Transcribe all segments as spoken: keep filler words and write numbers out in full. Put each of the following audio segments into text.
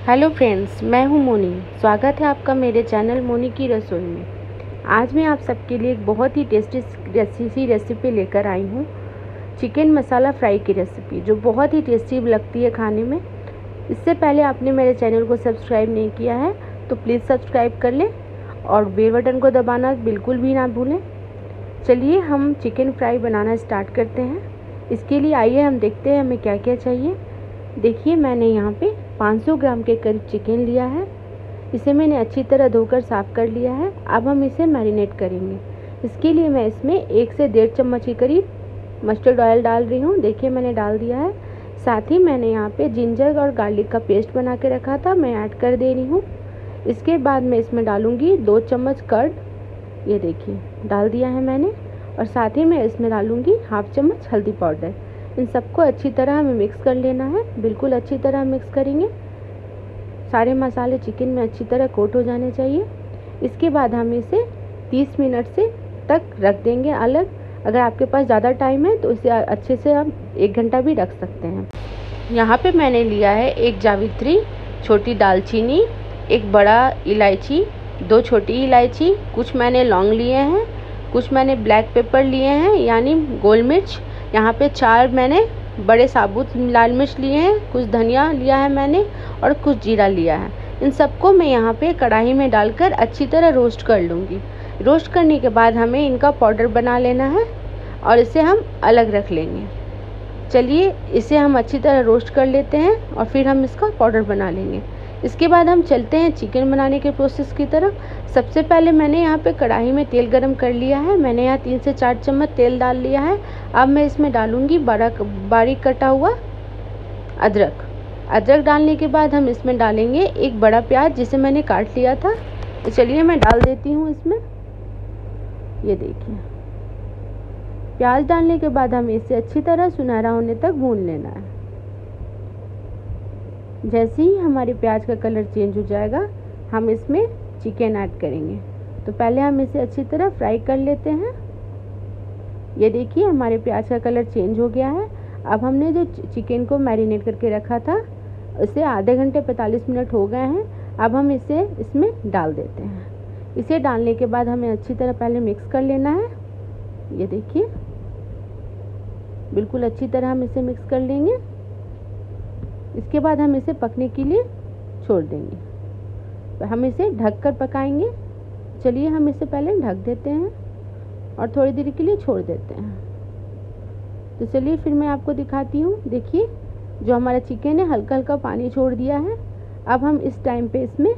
Hello friends, मैं हूं मोनी। स्वागत है आपका मेरे चैनल मोनी की रसोई में। आज मैं आप सबके लिए एक बहुत ही टेस्टी रेसिपी रेसिपी लेकर आई हूं, चिकन मसाला फ्राई की रेसिपी, जो बहुत ही टेस्टी लगती है खाने में। इससे पहले आपने मेरे चैनल को सब्सक्राइब नहीं किया है तो प्लीज़ सब्सक्राइब कर लें और बेल बटन को दबाना बिल्कुल भी ना भूलें। चलिए हम चिकन फ्राई बनाना स्टार्ट करते हैं। इसके लिए आइए हम देखते हैं हमें क्या क्या चाहिए। देखिए, मैंने यहाँ पे पाँच सौ ग्राम के करीब चिकन लिया है। इसे मैंने अच्छी तरह धोकर साफ़ कर लिया है। अब हम इसे मैरिनेट करेंगे। इसके लिए मैं इसमें एक से डेढ़ चम्मच के करीब मस्टर्ड ऑयल डाल रही हूँ। देखिए, मैंने डाल दिया है। साथ ही मैंने यहाँ पे जिंजर और गार्लिक का पेस्ट बना के रखा था, मैं ऐड कर दे रही हूँ। इसके बाद मैं इसमें डालूँगी दो चम्मच कर्ड। ये देखिए, डाल दिया है मैंने। और साथ ही मैं इसमें डालूँगी हाफ चम्मच हल्दी पाउडर। इन सबको अच्छी तरह हमें मिक्स कर लेना है, बिल्कुल अच्छी तरह मिक्स करेंगे। सारे मसाले चिकन में अच्छी तरह कोट हो जाने चाहिए। इसके बाद हम इसे तीस मिनट से तक रख देंगे अलग। अगर आपके पास ज़्यादा टाइम है तो इसे अच्छे से हम एक घंटा भी रख सकते हैं। यहाँ पे मैंने लिया है एक जावित्री, छोटी दालचीनी, एक बड़ा इलायची, दो छोटी इलायची, कुछ मैंने लौंग लिए हैं, कुछ मैंने ब्लैक पेपर लिए हैं यानी गोल मिर्च, यहाँ पे चार मैंने बड़े साबुत लाल मिर्च लिए हैं, कुछ धनिया लिया है मैंने और कुछ जीरा लिया है। इन सबको मैं यहाँ पे कढ़ाई में डालकर अच्छी तरह रोस्ट कर लूँगी। रोस्ट करने के बाद हमें इनका पाउडर बना लेना है और इसे हम अलग रख लेंगे। चलिए, इसे हम अच्छी तरह रोस्ट कर लेते हैं और फिर हम इसका पाउडर बना लेंगे। इसके बाद हम चलते हैं चिकन बनाने के प्रोसेस की तरफ। सबसे पहले मैंने यहाँ पे कढ़ाई में तेल गरम कर लिया है। मैंने यहाँ तीन से चार चम्मच तेल डाल लिया है। अब मैं इसमें डालूँगी बारीक बारीक कटा हुआ अदरक। अदरक डालने के बाद हम इसमें डालेंगे एक बड़ा प्याज, जिसे मैंने काट लिया था। तो चलिए मैं डाल देती हूँ इसमें। ये देखिए, प्याज डालने के बाद हमें इसे अच्छी तरह सुनहरा होने तक भून लेना है। जैसे ही हमारे प्याज का कलर चेंज हो जाएगा, हम इसमें चिकन ऐड करेंगे। तो पहले हम इसे अच्छी तरह फ्राई कर लेते हैं। ये देखिए, हमारे प्याज का कलर चेंज हो गया है। अब हमने जो चिकन को मैरिनेट करके रखा था, उसे आधे घंटे पैंतालीस मिनट हो गए हैं। अब हम इसे इसमें डाल देते हैं। इसे डालने के बाद हमें अच्छी तरह पहले मिक्स कर लेना है। ये देखिए, बिल्कुल अच्छी तरह हम इसे मिक्स कर लेंगे। इसके बाद हम इसे पकने के लिए छोड़ देंगे। हम इसे ढककर पकाएंगे। चलिए हम इसे पहले ढक देते हैं और थोड़ी देर के लिए छोड़ देते हैं। तो चलिए फिर मैं आपको दिखाती हूँ। देखिए, जो हमारा चिकन है हल्का हल्का पानी छोड़ दिया है। अब हम इस टाइम पे इसमें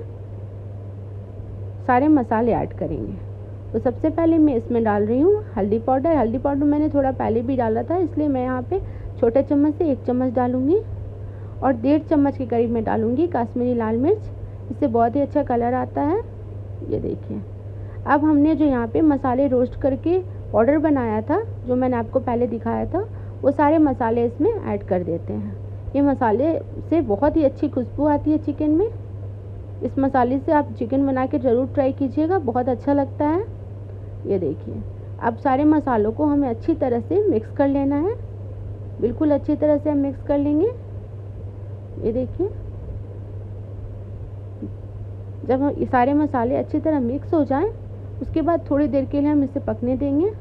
सारे मसाले ऐड करेंगे। तो सबसे पहले मैं इसमें डाल रही हूँ हल्दी पाउडर। हल्दी पाउडर मैंने थोड़ा पहले भी डाला था, इसलिए मैं यहाँ पे छोटे चम्मच से एक चम्मच डालूँगी। और डेढ़ चम्मच के करीब मैं डालूँगी कश्मीरी लाल मिर्च। इससे बहुत ही अच्छा कलर आता है। ये देखिए, अब हमने जो यहाँ पे मसाले रोस्ट करके पाउडर बनाया था, जो मैंने आपको पहले दिखाया था, वो सारे मसाले इसमें ऐड कर देते हैं। ये मसाले से बहुत ही अच्छी खुशबू आती है चिकन में। इस मसाले से आप चिकन बना के ज़रूर ट्राई कीजिएगा, बहुत अच्छा लगता है। ये देखिए, अब सारे मसालों को हमें अच्छी तरह से मिक्स कर लेना है। बिल्कुल अच्छी तरह से हम मिक्स कर लेंगे। ये देखिए, जब हम ये सारे मसाले अच्छी तरह मिक्स हो जाएं, उसके बाद थोड़ी देर के लिए हम इसे पकने देंगे।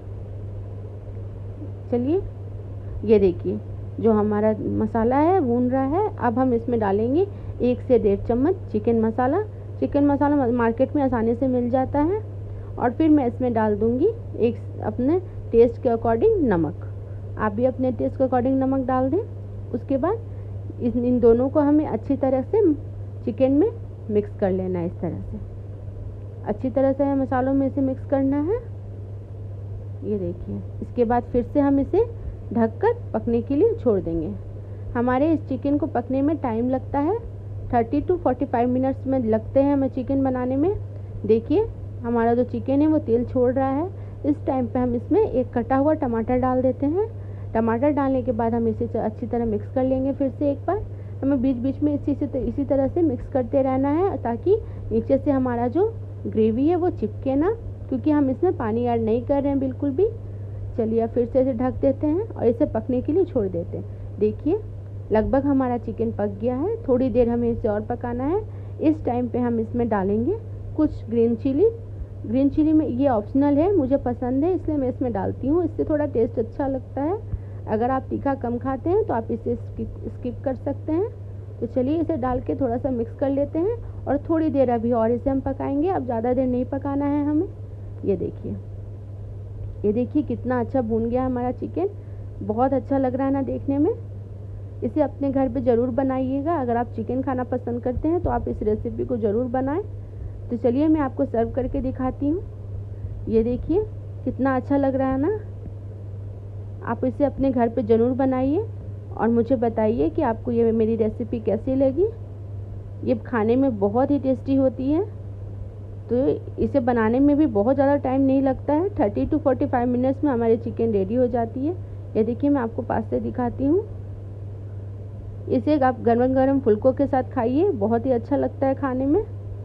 चलिए, ये देखिए, जो हमारा मसाला है भून रहा है। अब हम इसमें डालेंगे एक से डेढ़ चम्मच chicken masala. Chicken masala market में आसानी से मिल जाता है। और फिर मैं इसमें डाल दूँगी एक अपने टेस्ट के अकॉर्डिंग नमक। आप भी अपने टेस्ट के अकॉर्डिंग नमक डाल दें। उसके बाद इस इन दोनों को हमें अच्छी तरह से चिकन में मिक्स कर लेना है। इस तरह से अच्छी तरह से मसालों में इसे मिक्स करना है। ये देखिए, इसके बाद फिर से हम इसे ढककर पकने के लिए छोड़ देंगे। हमारे इस चिकन को पकने में टाइम लगता है, thirty to forty five minutes में लगते हैं हमें चिकन बनाने में। देखिए, हमारा जो चिकन है वो तेल छोड़ रहा है। इस टाइम पे हम इसमें एक कटा हुआ टमाटर डाल देते हैं। टमाटर डालने के बाद हम इसे अच्छी तरह मिक्स कर लेंगे। फिर से एक बार हमें बीच बीच में इसी से इसी तरह से मिक्स करते रहना है, ताकि नीचे से हमारा जो ग्रेवी है वो चिपके ना, क्योंकि हम इसमें पानी ऐड नहीं कर रहे हैं बिल्कुल भी। चलिए फिर से इसे ढक देते हैं और इसे पकने के लिए छोड़ देते हैं। देखिए, लगभग हमारा चिकन पक गया है। थोड़ी देर हमें इसे और पकाना है। इस टाइम पे हम इसमें डालेंगे कुछ ग्रीन चिली। ग्रीन चिली में ये ऑप्शनल है, मुझे पसंद है इसलिए मैं इसमें डालती हूँ। इससे थोड़ा टेस्ट अच्छा लगता है। अगर आप तीखा कम खाते हैं तो आप इसे स्किप कर सकते हैं। तो चलिए इसे डाल के थोड़ा सा मिक्स कर लेते हैं और थोड़ी देर अभी और इसे हम पकाएंगे। अब ज़्यादा देर नहीं पकाना है हमें। ये देखिए, ये देखिए कितना अच्छा भून गया हमारा चिकन। बहुत अच्छा लग रहा है ना देखने में। इसे अपने घर पे ज़रूर बनाइएगा। अगर आप चिकन खाना पसंद करते हैं तो आप इस रेसिपी को ज़रूर बनाएं। तो चलिए मैं आपको सर्व करके दिखाती हूँ। ये देखिए कितना अच्छा लग रहा है ना। आप इसे अपने घर पे ज़रूर बनाइए और मुझे बताइए कि आपको ये मेरी रेसिपी कैसी लगी। ये खाने में बहुत ही टेस्टी होती है। तो इसे बनाने में भी बहुत ज़्यादा टाइम नहीं लगता है। Thirty to forty five minutes में हमारी चिकन रेडी हो जाती है। ये देखिए मैं आपको पास से दिखाती हूँ। इसे आप गरम गरम फुल्कों के साथ खाइए, बहुत ही अच्छा लगता है खाने में।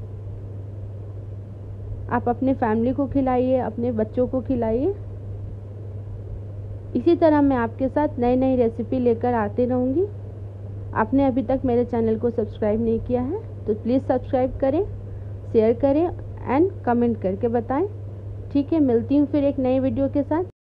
आप अपने फैमिली को खिलाइए, अपने बच्चों को खिलाइए। इसी तरह मैं आपके साथ नई नई रेसिपी लेकर आती रहूँगी। आपने अभी तक मेरे चैनल को सब्सक्राइब नहीं किया है तो प्लीज़ सब्सक्राइब करें, शेयर करें एंड कमेंट करके बताएं। ठीक है, मिलती हूँ फिर एक नई वीडियो के साथ।